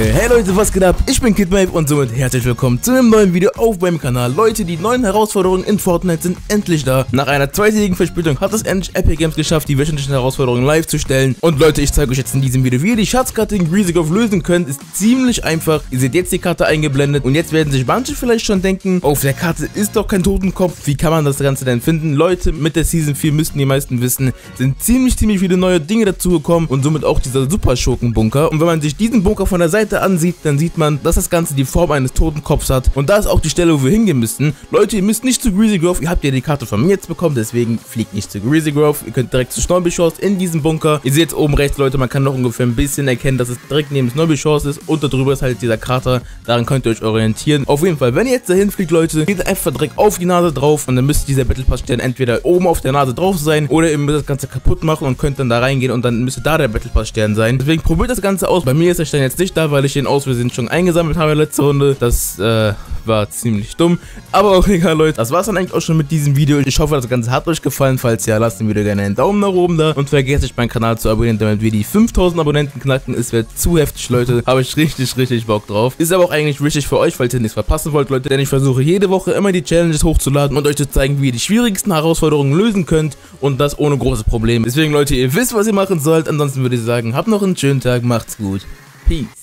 Hey Leute, was geht ab? Ich bin KidMape und somit herzlich willkommen zu einem neuen Video auf meinem Kanal. Leute, die neuen Herausforderungen in Fortnite sind endlich da. Nach einer zweitägigen Verspätung hat es endlich Epic Games geschafft, die wöchentlichen Herausforderungen live zu stellen. Und Leute, ich zeige euch jetzt in diesem Video, wie ihr die Schatzkarte in Greasy Grove lösen könnt. Ist ziemlich einfach. Ihr seht jetzt die Karte eingeblendet und jetzt werden sich manche vielleicht schon denken, auf der Karte ist doch kein Totenkopf. Wie kann man das Ganze denn finden? Leute, mit der Season 4 müssten die meisten wissen, sind ziemlich viele neue Dinge dazugekommen und somit auch dieser Super-Schurken-Bunker. Und wenn man sich diesen Bunker von der Seite ansieht, dann sieht man, dass das Ganze die Form eines Totenkopfs hat. Und da ist auch die Stelle, wo wir hingehen müssen. Leute, ihr müsst nicht zu Greasy Grove. Ihr habt ja die Karte von mir jetzt bekommen, deswegen fliegt nicht zu Greasy Grove. Ihr könnt direkt zu Snobby Shores in diesem Bunker. Ihr seht jetzt oben rechts, Leute, man kann noch ungefähr ein bisschen erkennen, dass es direkt neben Snobby Shores ist. Und darüber ist halt dieser Krater. Daran könnt ihr euch orientieren. Auf jeden Fall, wenn ihr jetzt dahin fliegt, Leute, geht einfach direkt auf die Nase drauf. Und dann müsste dieser Battle Pass Stern entweder oben auf der Nase drauf sein oder ihr müsst das Ganze kaputt machen und könnt dann da reingehen und dann müsste da der Battle Pass Stern sein. Deswegen probiert das Ganze aus. Bei mir ist der Stern jetzt nicht da, weil ich den aus Versehen schon eingesammelt habe letzte Runde. Das war ziemlich dumm. Aber auch egal, Leute. Das war's dann eigentlich auch schon mit diesem Video. Ich hoffe, das Ganze hat euch gefallen. Falls ja, lasst dem Video gerne einen Daumen nach oben da. Und vergesst nicht, meinen Kanal zu abonnieren, damit wir die 5000 Abonnenten knacken. Es wird zu heftig, Leute. Habe ich richtig Bock drauf. Ist aber auch eigentlich wichtig für euch, falls ihr nichts verpassen wollt, Leute. Denn ich versuche jede Woche immer die Challenges hochzuladen und euch zu zeigen, wie ihr die schwierigsten Herausforderungen lösen könnt. Und das ohne große Probleme. Deswegen, Leute, ihr wisst, was ihr machen sollt. Ansonsten würde ich sagen, habt noch einen schönen Tag. Macht's gut. Peace.